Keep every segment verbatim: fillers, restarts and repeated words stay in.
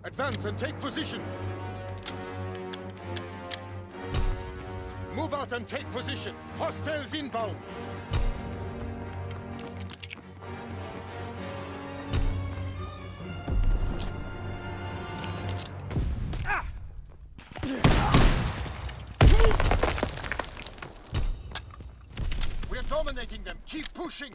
Advance and take position. Move out and take position. Hostiles inbound. We're dominating them. Keep pushing.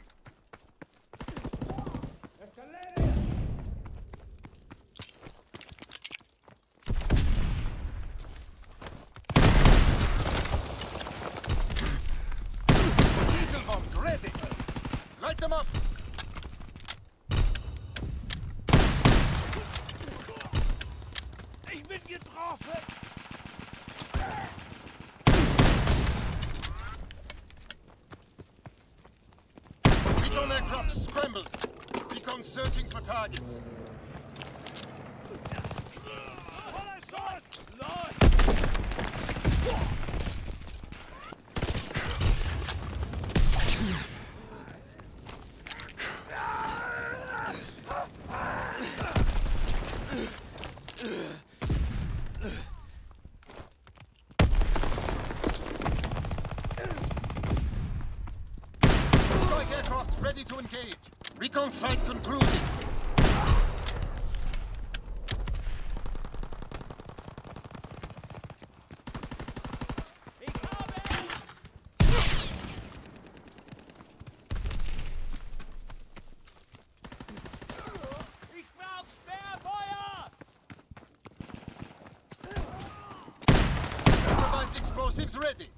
Light them up! Ich bin getroffen! Recon aircraft scrambled. Recon searching for targets. Voller Schuss! Los! Strike aircraft ready to engage. Recon flight concluded. Ich habe! Ich brauch Sperrfeuer! Improvised explosives ready.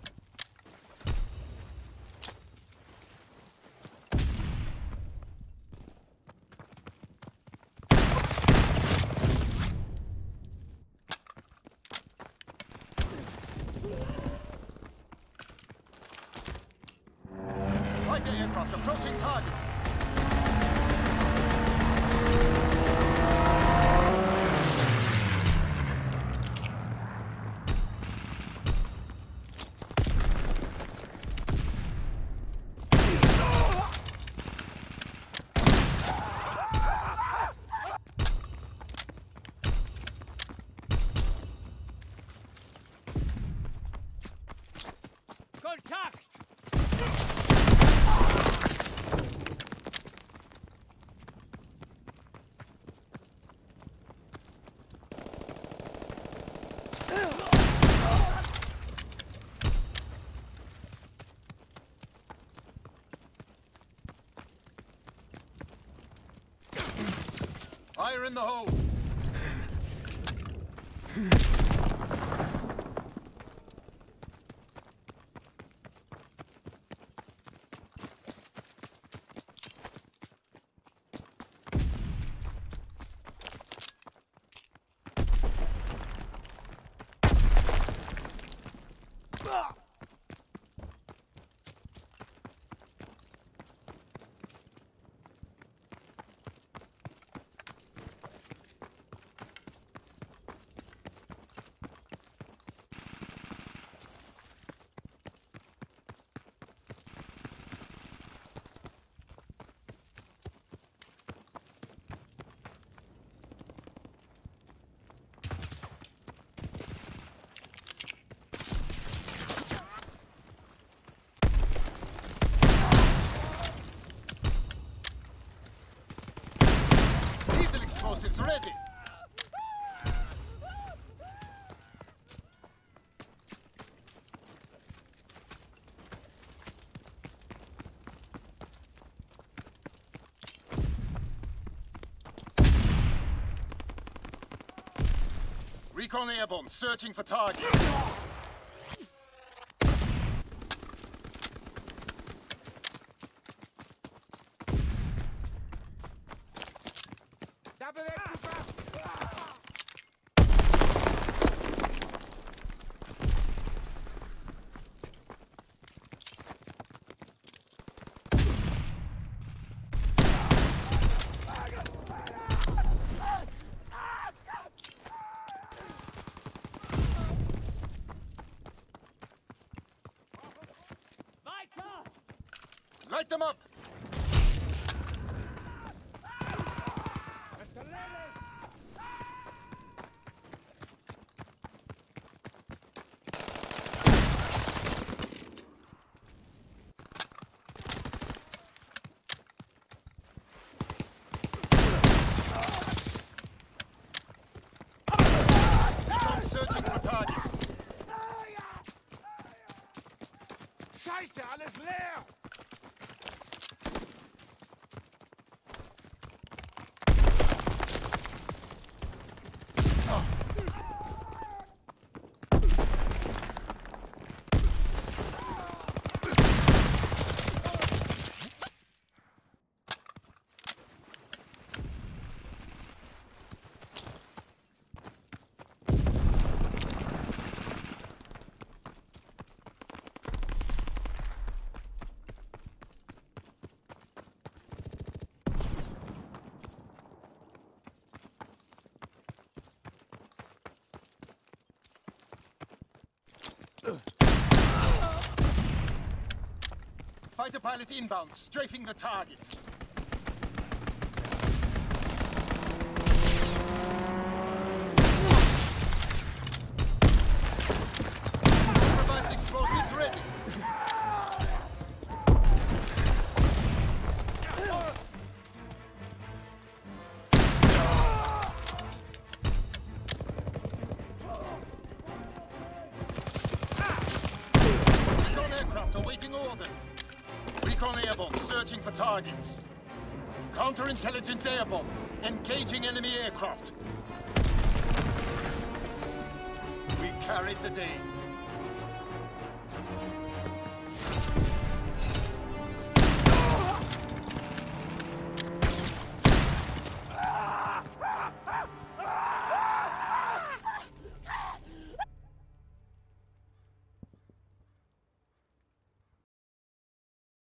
Fighter aircraft approaching target. Kontakt! Fire in the hole. Diesel explosives ready. Recon airborne, searching for target. Da bewegt sich was! Light them up! Fighter pilot inbound, strafing the target. Improvised explosives ready. Recon aircraft awaiting orders. Recon airborne, searching for targets. Counterintelligence airborne, engaging enemy aircraft. We carried the day.